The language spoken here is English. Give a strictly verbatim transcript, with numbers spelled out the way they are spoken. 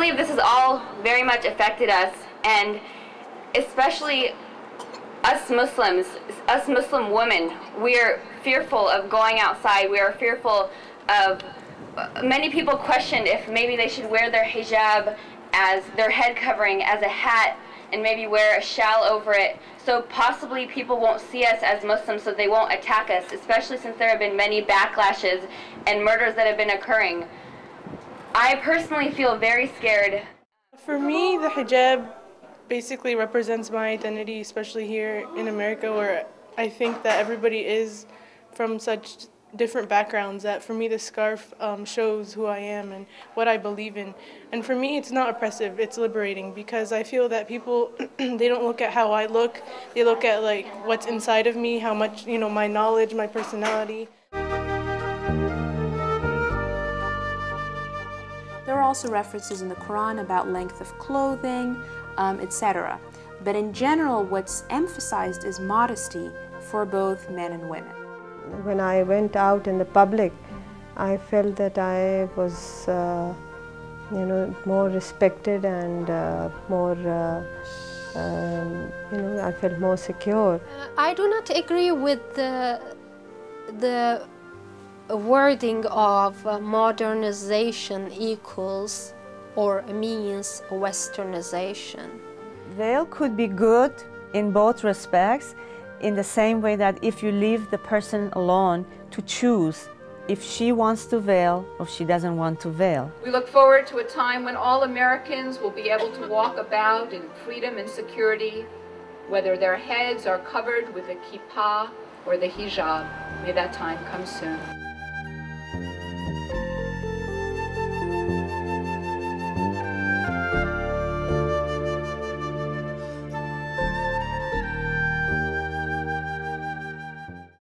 believe this has all very much affected us, and especially us Muslims, us Muslim women. We are fearful of going outside. We are fearful of, many people questioned if maybe they should wear their hijab as their head covering, as a hat, and maybe wear a shawl over it, so possibly people won't see us as Muslims, so they won't attack us, especially since there have been many backlashes and murders that have been occurring. I personally feel very scared. For me, the hijab basically represents my identity, especially here in America, where I think that everybody is from such different backgrounds, that for me the scarf um, shows who I am and what I believe in. And for me it's not oppressive, it's liberating, because I feel that people, they don't look at how I look, they look at like what's inside of me, how much, you know, my knowledge, my personality. There are also references in the Quran about length of clothing, um, et cetera. But in general, what's emphasized is modesty for both men and women. When I went out in the public, I felt that I was, uh, you know, more respected and uh, more, uh, um, you know, I felt more secure. Uh, I do not agree with the, the wording of uh, modernization equals or means westernization. Veil could be good in both respects, in the same way that if you leave the person alone to choose if she wants to veil or she doesn't want to veil. We look forward to a time when all Americans will be able to walk about in freedom and security, whether their heads are covered with the kippah or the hijab. May that time come soon.